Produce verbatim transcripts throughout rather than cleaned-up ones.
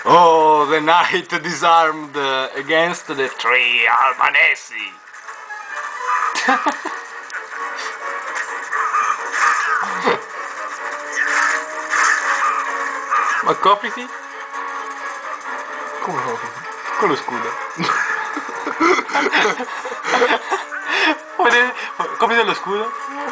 Oh, the knight disarmed against the three Albanesi. Ma copriti? Come no? Con lo scudo. Copriti lo scudo?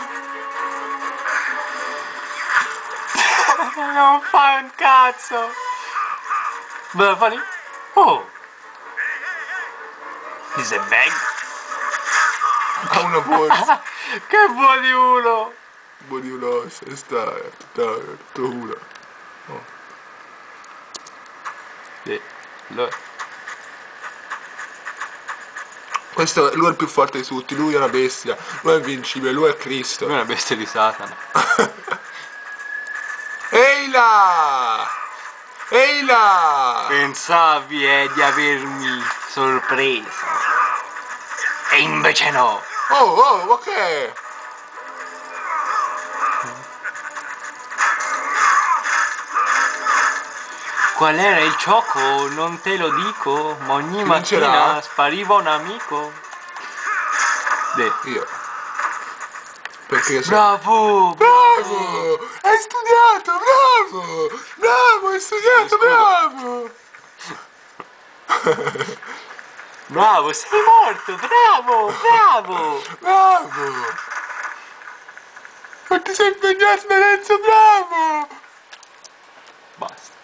Non fai un cazzo! Beh, fai? Oh! This is a bag? Ha una borsa. Che buono di uno! Buon di uno, se sta, tutta, tutta una. Oh. Sì, allora. Questo, lui è il più forte di tutti, lui è una bestia, lui è invincibile, lui è Cristo. Lui è una bestia di Satana. Ehi là! Ehi là! Pensavi eh, di avermi sorpreso. E invece no. Oh, oh, ma che è? Qual era il gioco? Non te lo dico, ma ogni Vincerà? mattina spariva un amico. Beh. Io. Perché io so... Bravo! Bravo! Hai studiato, bravo! Bravo, hai studiato, bravo! Bravo, sei morto! Bravo! Bravo! Bravo! Ma ti sei impegnato, Lorenzo, bravo! Basta.